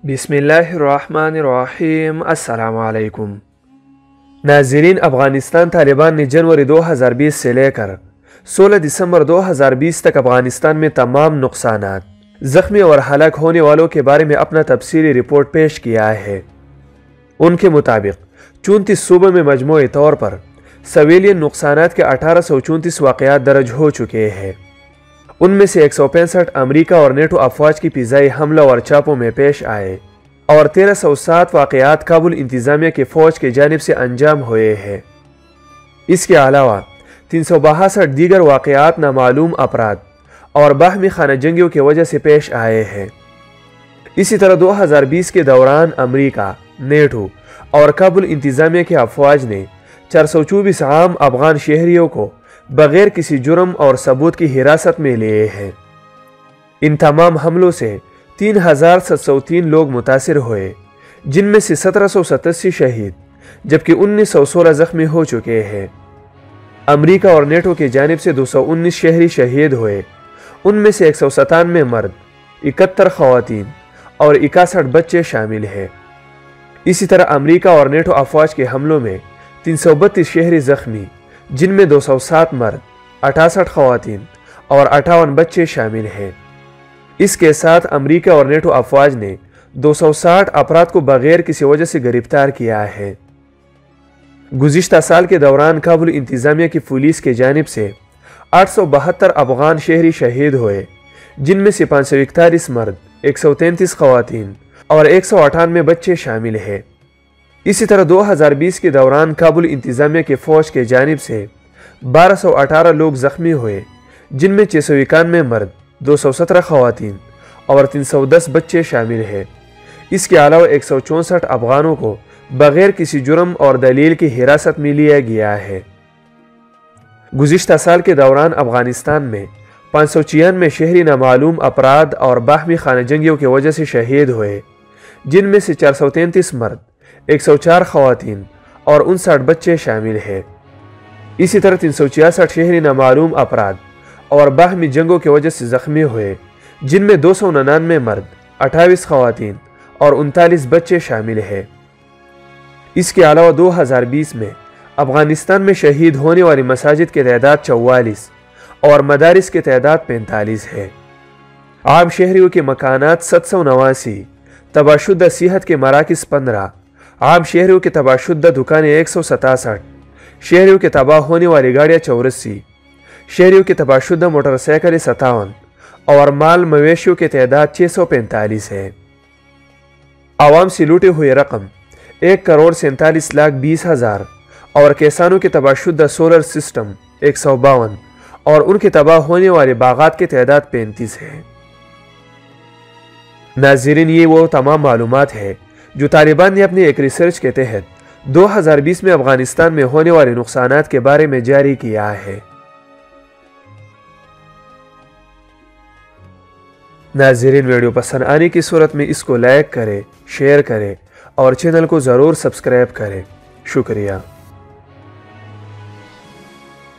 बिस्मिल्लाहिर्रहमानिर्रहीम। अस्सलाम वालेकुम नाज़रीन, अफ़गानिस्तान तालिबान ने जनवरी 2020 से लेकर 16 दिसंबर 2020 तक अफ़गानिस्तान में तमाम नुकसानात, ज़ख्मी और हलाक होने वालों के बारे में अपना तफसीली रिपोर्ट पेश किया है। उनके मुताबिक 34 सूबों में मजमूई तौर पर सिविलियन नुकसानात के 1834 वाक़यात दर्ज हो चुके हैं। उनमें से 165 अमरीका और नेटो अफवाज की फ़िज़ाई हमला और छापों में पेश आए और 1307 वाक़यात काबुल इंतज़ामिया की फ़ौज की जानिब से अंजाम हुए हैं। इसके अलावा 362 दीगर वाक़यात नामालूम अफराद और बाहमी खाना जंगियों की वजह से पेश आए हैं। इसी तरह 2020 के दौरान अमरीका, नेटो और काबुल इंतज़ामिया के अफवाज ने 424 आम अफगान शहरियों को बगैर किसी जुर्म और सबूत की हिरासत में लिए हैं। इन तमाम हमलों से 3703 लोग मुतासिर हुए, जिनमें से 1787 शहीद जबकि 1916 जख्मी हो चुके हैं। अमरीका और नेटो की जानिब से 219 शहरी शहीद हुए, उनमें से 197 मर्द, 71 खवातीन और 61 बच्चे शामिल हैं। इसी तरह अमरीका और नेटो अफवाज के हमलों में 332 शहरी जख्मी, जिनमें 207 मर्द, 68 खवातीन और 58 बच्चे शामिल हैं। इसके साथ अमरीका और नेटो अफवाज ने 260 अफराद को बगैर किसी वजह से गिरफ्तार किया है। गुज़िश्ता साल के दौरान काबुल इंतज़ामिया की पुलिस की जानिब से 872 अफगान शहरी शहीद हुए, जिनमें से 541 मर्द, 133 खवातीन और 198 बच्चे शामिल हैं। इसी तरह 2020 के दौरान काबुल इंतज़ामिया की फ़ौज के जानिब से 1218 लोग ज़ख्मी हुए, जिनमें 691 मर्द, 217 खवातीन और 310 बच्चे शामिल हैं। इसके अलावा 164 अफगानों को बगैर किसी जुर्म और दलील की हिरासत में लिया गया है। गुज़िश्ता साल के दौरान अफ़गानिस्तान में 596 शहरी नामालूम अफराद और बाहमी खाना जंगियों की वजह से शहीद हुए, जिनमें से 433 मर्द, 104 खवातीन और 59 बच्चे शामिल हैं। इसी तरह 366 शहरी नामालूम अफराद और बाहमी जंगों की वजह से जख्मी हुए, जिनमें 299 मर्द, 28 खवातीन और 39 बच्चे शामिल हैं। इसके अलावा 2020 में अफगानिस्तान में शहीद होने वाली मसाजिद की तादाद 44 और मदारिस की तादाद 45 है। आम शहरियों के मकानात 789, तबाशुदा सेहत के मराकिज़ 15, आम शहरियों के तबाशुदा दुकानें 167, शहरियों के तबाह होने वाली गाड़ियाँ 84, शहरियों के तबाशुदा मोटरसाइकिलें 57 और माल मवेशियों की तादाद 645 है। आवाम से लूटे हुए रकम 1,47,20,000 और किसानों के तबाशुदा सोलर सिस्टम 152 और उनके तबाह होने वाले बागात की तादाद 35 है। नाज़रीन, ये वो तमाम मालूमात है जो तालिबान ने अपनी एक रिसर्च के तहत 2020 में अफगानिस्तान में होने वाले नुकसानात के बारे में जारी किया है। नाज़रीन, वीडियो पसंद आने की सूरत में इसको लाइक करें, शेयर करें और चैनल को ज़रूर सब्सक्राइब करें। शुक्रिया।